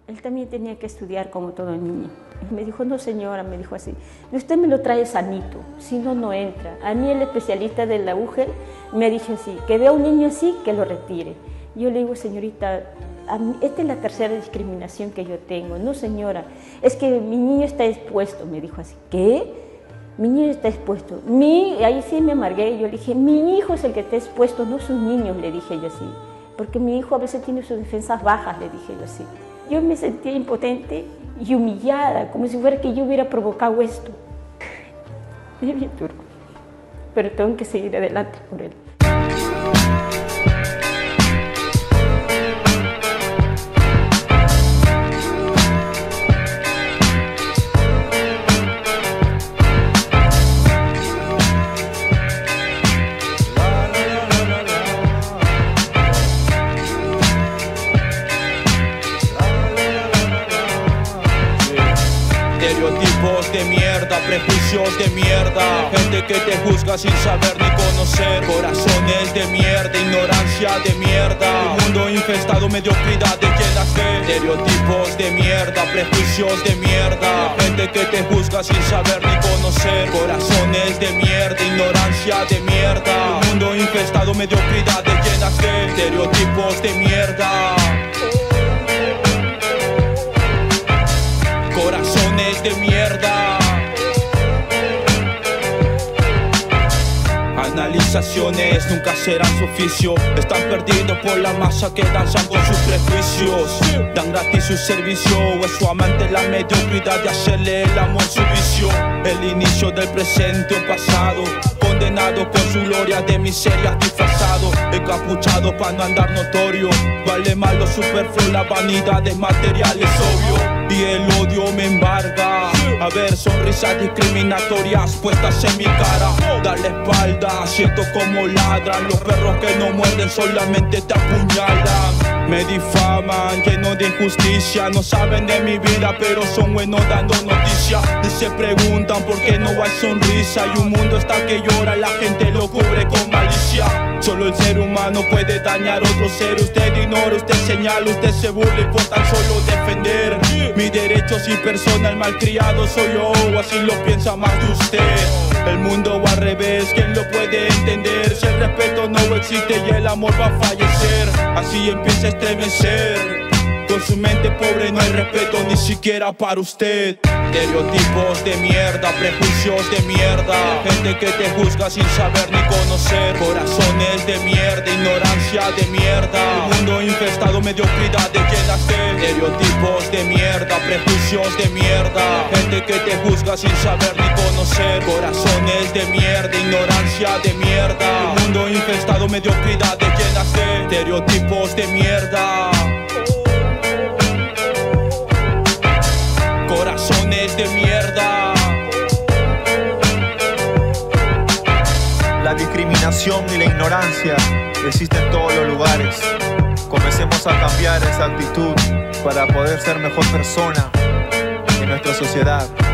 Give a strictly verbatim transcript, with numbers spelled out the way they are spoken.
Él también tenía que estudiar como todo niño. Y me dijo, no señora, me dijo así, usted me lo trae sanito, si no, no entra. A mí el especialista de la U G E L me ha dicho así, que vea a un niño así, que lo retire. Yo le digo, señorita, a mí, esta es la tercera discriminación que yo tengo. No señora, es que mi niño está expuesto, me dijo así. ¿Qué? Mi niño está expuesto. Mi, ahí sí me amargué, yo le dije, mi hijo es el que está expuesto, no sus niños, le dije yo así. Porque mi hijo a veces tiene sus defensas bajas, le dije yo así. Yo me sentía impotente y humillada, como si fuera que yo hubiera provocado esto. Es bien duro, pero tengo que seguir adelante por él. Estereotipos de mierda, prejuicios de mierda, gente que te juzga sin saber ni conocer, corazones de mierda, ignorancia de mierda, un mundo infestado, mediocridad de llenas de estereotipos de mierda, prejuicios de mierda, gente que te juzga sin saber ni conocer, corazones de mierda, ignorancia de mierda, un mundo infestado, mediocridad de llenas de estereotipos de mierda. Corazones de mierda. Analizaciones nunca serán su oficio. Están perdidos por la masa que danzan con sus prejuicios. Dan gratis su servicio, o es su amante la mediocridad de hacerle el amor su vicio. El inicio del presente o pasado, condenado con su gloria de miseria disfrazado, encapuchado para no andar notorio. Vale más lo superfluo, la vanidad de materiales obvio. Y el odio me embarga a ver sonrisas discriminatorias puestas en mi cara. Dar la espalda, siento como ladran los perros que no muerden, solamente te apuñalan. Me difaman, lleno de injusticia. No saben de mi vida, pero son buenos dando noticias. Y se preguntan por qué no hay sonrisa. Y un mundo está que llora, la gente lo cubre con malicia. Solo el ser humano puede dañar a otro ser. Usted ignora, usted señala, usted se burla y por tan solo defender mis derechos y persona. El malcriado soy yo, o así lo piensa más de usted. El mundo va al revés, ¿quién lo puede entender? Si el respeto no existe y el amor va a fallecer, así empieza a estremecer. Con su mente pobre no hay respeto ni siquiera para usted. Estereotipos de mierda, prejuicios de mierda, gente que te juzga sin saber ni conocer, corazones de mierda, ignorancia de mierda, un mundo infestado, mediocridad de llenas de estereotipos de mierda, prejuicios de mierda, gente que te juzga sin saber ni conocer, corazones de mierda, ignorancia de mierda, un mundo infestado, mediocridad de llenas de estereotipos de mierda. Corazones de mierda. La discriminación y la ignorancia existen en todos los lugares. Comencemos a cambiar esa actitud para poder ser mejor persona en nuestra sociedad.